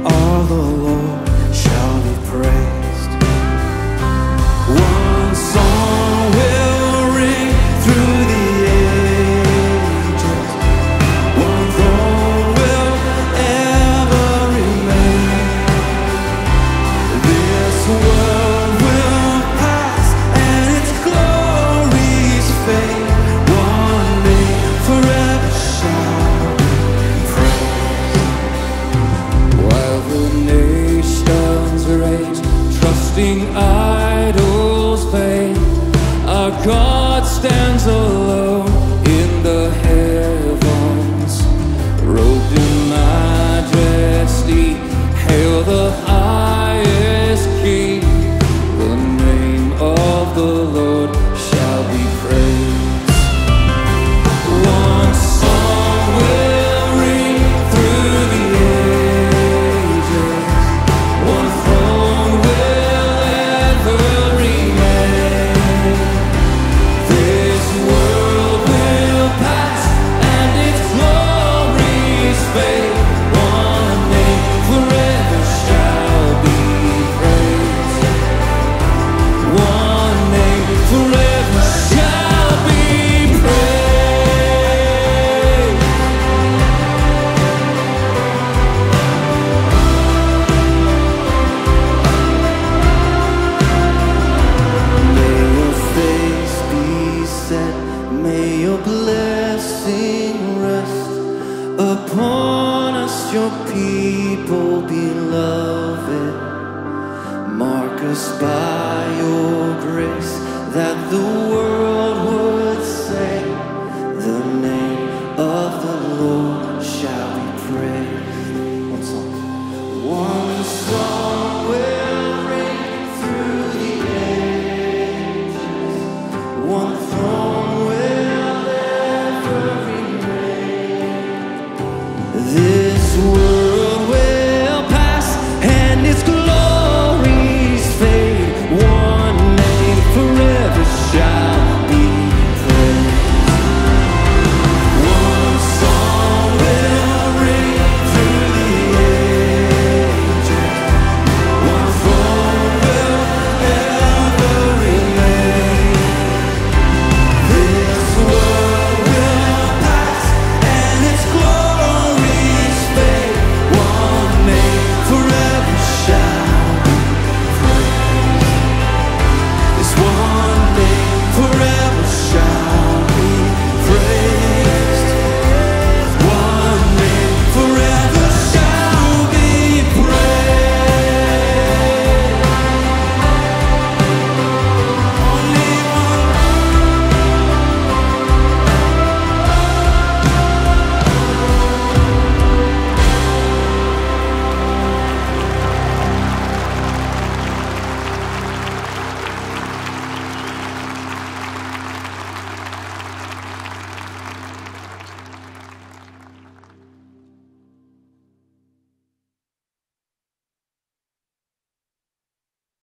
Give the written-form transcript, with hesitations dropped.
of the Lord shall be praised. One song will ring through the ages, one throne will ever remain. This world will pass and its glories fade. One name forever shall be praised. While the nations rage, trusting idols vain, our God stands alone in the heavens, robed in majesty. Hail the highest King. The name of the Lord shall be praised. One song will ring through the ages, one throne will ever remain. This world will pass and its glories fade. One name forever shall be praised. One name forever shall be praised. May your face be set, may your blessing rest upon us, your people beloved. Mark us by your grace, that the world would say, the name of the Lord shall be praised. One song.